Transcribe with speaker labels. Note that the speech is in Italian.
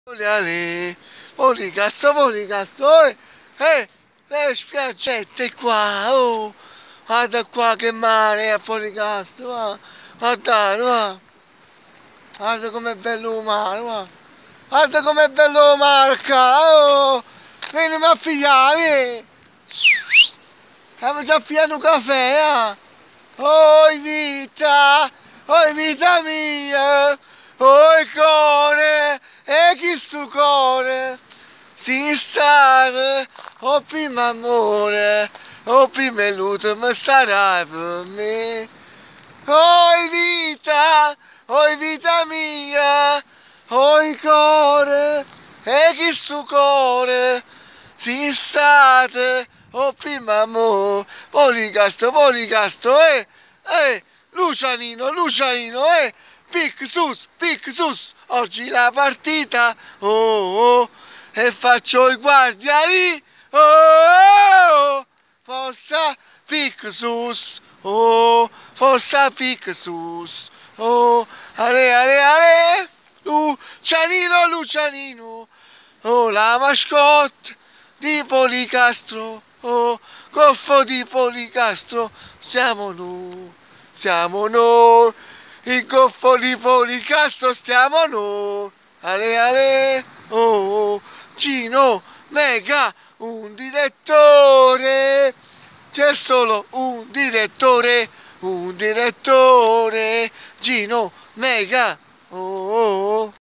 Speaker 1: Ale, Molicastro, le spiaggette qua, oh, guarda qua che mare a Policastro, va, guarda, guarda com'è bello il mare, guarda com'è bello il mare qua, oh, vieni a pigliare, stiamo già pigliando un caffè, oi vita mia, oi cuore, e chi sto cuore, si stare, o prima amore, o prima l'ultimo sarai per me. Oi vita mia, oi cuore, e chi sto cuore, si state, o prima amore, Policastro, Lucianino, pic sus, oggi la partita, e faccio i guardiani, forza, forza, pic sus, ale, Lucianino, la mascotte di Policastro, goffo di Policastro, siamo noi, il goffo di Policastro siamo noi, Gino, Mega, un direttore, c'è solo un direttore, Gino, Mega,